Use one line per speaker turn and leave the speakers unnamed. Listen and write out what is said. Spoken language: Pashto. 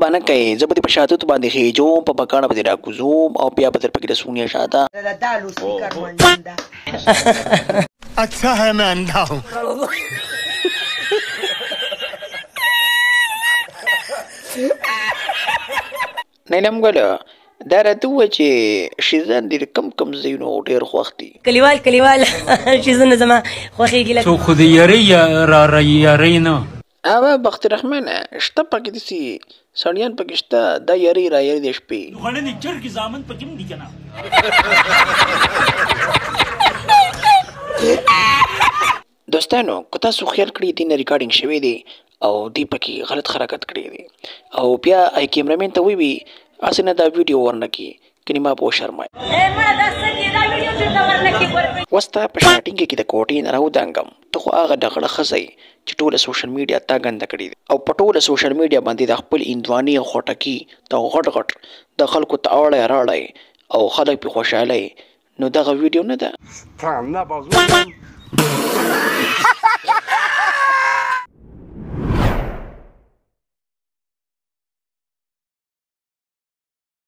باندې کوي زبدي په شاتو باندې خېجوم په بکانه باندې راکوزوم او بیا به در پکې د سونیا شاته
अच्छा है मैं अंधा हूँ
نیلم ګله دا راته ووایه چې شیزان دې کم کم ځایونو ډېر خوښ دي
کلیوال شیزونه زما خوښېږي لکه
څوک خو د یارۍ نه
اوه بخت رحمانه شته پکې داسې سړیان پکې شته دا یارۍ را یارۍ د شپې
غړنې چرګې زامن پکې هم دي که نه
دوستانو که تاسو خیال کړي دې نه ریکارډینګ شوی دی او دې پکې غلط حرکت کړی دی او بیا ای کیمرامین ته ووي هسې نه دا ویډیو ورنه کړي کنې ما به وشرمایي اوس ستا په سټارټینګ کې د کوټې نه راودانګم ته خو هغه ډغړه ښځه یې چې ټوله سوشل میډیا تا ګنده کړې ده او په ټوله سوشل میډیا باندې د خپل هندواني او خوټکي د غټ د خلکو ته اړی راړی او خلک پې خوشحاله نو دغه ویډیو نه ده